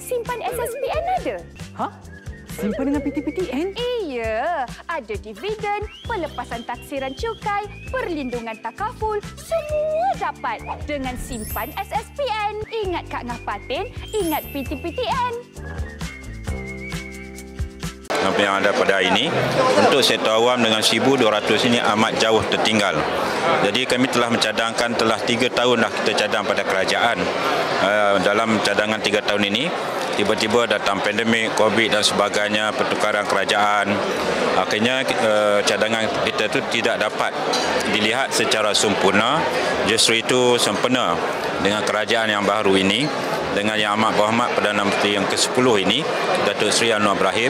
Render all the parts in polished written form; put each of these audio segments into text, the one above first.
simpan SSPN ada. Ha? Simpan dengan PTPTN? Iya, ada dividen, pelepasan taksiran cukai, perlindungan takaful, semua dapat dengan simpan SSPN. Ingat Kak Ngah Patin, ingat PTPTN. Apa yang ada pada hari ini, untuk sektor awam dengan 1,200 ini amat jauh tertinggal. Jadi kami telah mencadangkan, telah 3 tahun dah kita cadang pada kerajaan. Dalam cadangan 3 tahun ini, tiba-tiba datang pandemik, COVID dan sebagainya, pertukaran kerajaan. Akhirnya cadangan kita itu tidak dapat dilihat secara sempurna. Justru itu sempena dengan kerajaan yang baru ini, dengan Yang Amat Berhormat Perdana Menteri yang ke-10 ini, Datuk Seri Anwar Ibrahim,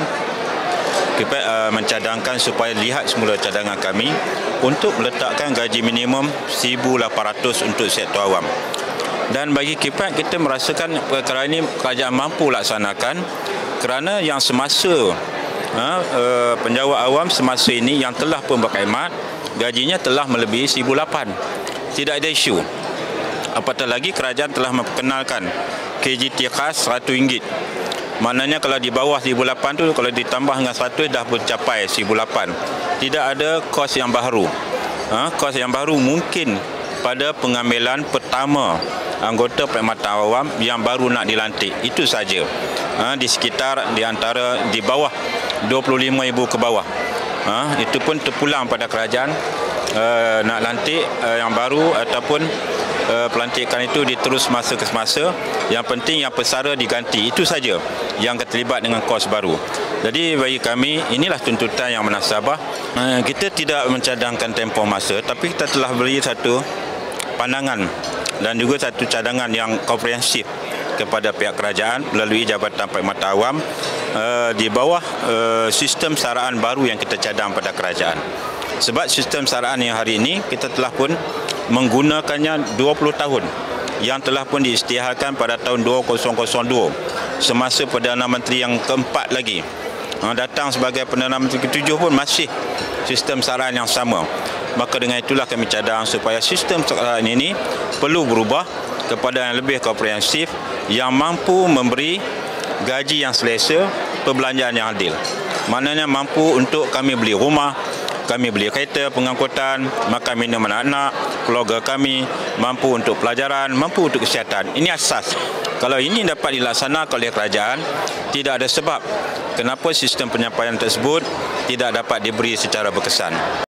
kita mencadangkan supaya lihat semula cadangan kami untuk meletakkan gaji minimum 1,800 untuk sektor awam. Dan bagi KIPAT, kita merasakan perkara ini kerajaan mampu laksanakan kerana yang semasa penjawat awam semasa ini yang telah pun berkhidmat, gajinya telah melebihi 1,800. Tidak ada isu. Apatah lagi kerajaan telah memperkenalkan KGT khas RM100. Maknanya kalau di bawah 1,800 tu, kalau ditambah dengan 100 dah mencapai 1,800. Tidak ada kos yang baru. Kos yang baru mungkin pada pengambilan pertama anggota Perkhidmatan Awam yang baru nak dilantik. Itu saja. Di sekitar di antara di bawah 25,000 ke bawah. Itu pun terpulang pada kerajaan nak lantik yang baru ataupun pelantikan itu diterus masa ke semasa. Yang penting yang pesara diganti. Itu saja yang terlibat dengan kos baru. Jadi bagi kami inilah tuntutan yang munasabah. Kita tidak mencadangkan tempoh masa, tapi kita telah beri satu pandangan dan juga satu cadangan yang komprehensif kepada pihak kerajaan melalui Jabatan Perkhidmatan Awam di bawah sistem saraan baru yang kita cadang pada kerajaan. Sebab sistem saraan yang hari ini kita telah pun menggunakannya 20 tahun yang telah pun diisytiharkan pada tahun 2002 semasa Perdana Menteri yang keempat lagi datang sebagai Perdana Menteri ke-7 pun masih sistem saraan yang sama. Maka dengan itulah kami cadang supaya sistem saraan ini perlu berubah kepada yang lebih komprehensif yang mampu memberi gaji yang selesa, perbelanjaan yang adil. Maknanya mampu untuk kami beli rumah, kami beli kereta pengangkutan, makan minum anak-anak, keluarga kami, mampu untuk pelajaran, mampu untuk kesihatan. Ini asas. Kalau ini dapat dilaksanakan oleh kerajaan, tidak ada sebab kenapa sistem penyampaian tersebut tidak dapat diberi secara berkesan.